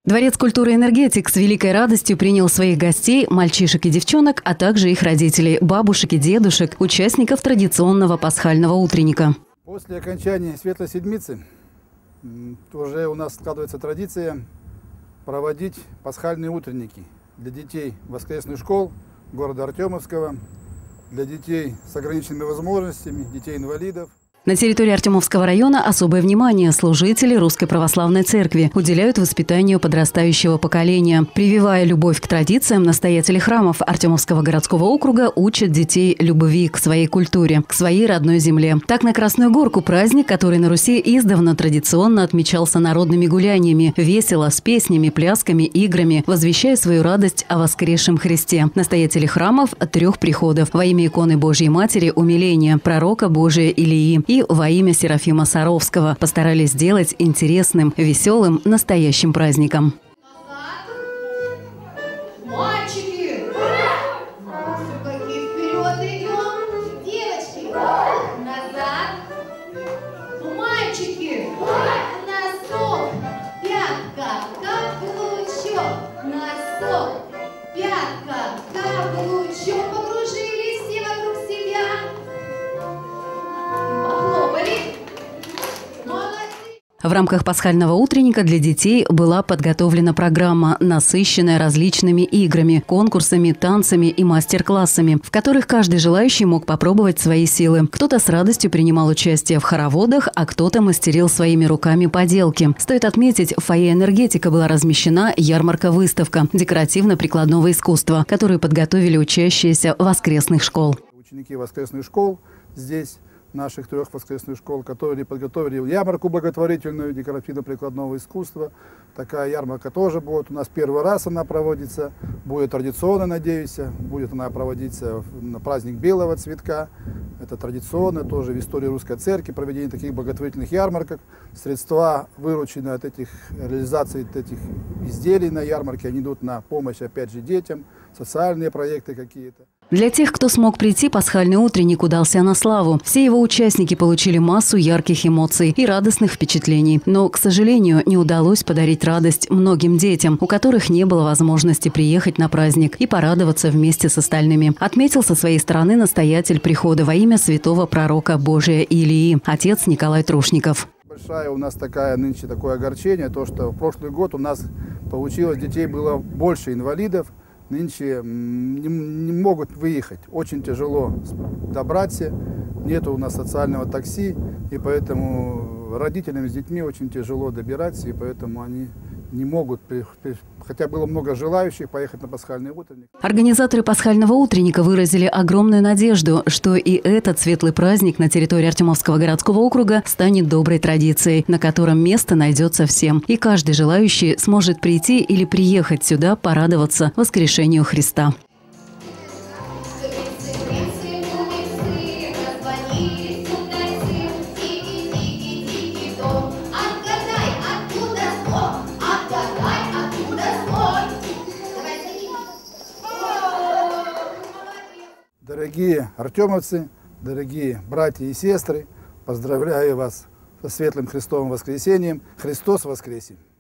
Дворец культуры и энергетик с великой радостью принял своих гостей, мальчишек и девчонок, а также их родителей, бабушек и дедушек, участников традиционного пасхального утренника. После окончания Светлой Седмицы уже у нас складывается традиция проводить пасхальные утренники для детей воскресных школ города Артемовского, для детей с ограниченными возможностями, детей-инвалидов. На территории Артемовского района особое внимание служители Русской Православной Церкви уделяют воспитанию подрастающего поколения. Прививая любовь к традициям, настоятели храмов Артемовского городского округа учат детей любви к своей культуре, к своей родной земле. Так, на Красную Горку праздник, который на Руси издавна традиционно отмечался народными гуляниями, весело, с песнями, плясками, играми, возвещая свою радость о воскресшем Христе. Настоятели храмов 3 приходов во имя иконы Божьей Матери умиления, пророка Божия Илии и во имя Серафима Саровского постарались сделать интересным, веселым, настоящим праздником. Мальчики! Какие вперед идем! Девочки! Назад! Мальчики! Носок! Пятка! Каблучок! Носок! Пятка! Каблучок! Покружились все вокруг себя! В рамках пасхального утренника для детей была подготовлена программа, насыщенная различными играми, конкурсами, танцами и мастер-классами, в которых каждый желающий мог попробовать свои силы. Кто-то с радостью принимал участие в хороводах, а кто-то мастерил своими руками поделки. Стоит отметить, в фойе «Энергетика» была размещена ярмарка-выставка декоративно-прикладного искусства, которую подготовили учащиеся воскресных школ. Ученики воскресных школ здесь, наших 3 воскресных школ, которые подготовили ярмарку благотворительную декоративно-прикладного искусства. Такая ярмарка тоже будет. У нас первый раз она проводится. Будет традиционно, надеюсь. Будет она проводиться на праздник Белого цветка. Это традиционно тоже в истории Русской Церкви проведение таких благотворительных ярмарок. Средства, вырученные от реализации этих изделий на ярмарке, они идут на помощь, опять же, детям, социальные проекты какие-то. Для тех, кто смог прийти, пасхальный утренник удался на славу. Все его участники получили массу ярких эмоций и радостных впечатлений. Но, к сожалению, не удалось подарить радость многим детям, у которых не было возможности приехать на праздник и порадоваться вместе с остальными. Отметил со своей стороны настоятель прихода во имя святого пророка Божия Илии, отец Николай Трушников. Большая у нас нынче такое огорчение, то, что в прошлый год у нас получилось, детей было больше инвалидов. Нынче не могут выехать, очень тяжело добраться, нет у нас социального такси, и поэтому родителям с детьми очень тяжело добираться, и поэтому они не могут, хотя было много желающих поехать на пасхальный утренник. Организаторы пасхального утренника выразили огромную надежду, что и этот светлый праздник на территории Артемовского городского округа станет доброй традицией, на котором место найдется всем. И каждый желающий сможет прийти или приехать сюда порадоваться воскрешению Христа. Дорогие артемовцы, дорогие братья и сестры, поздравляю вас со светлым Христовым воскресением. Христос воскресе!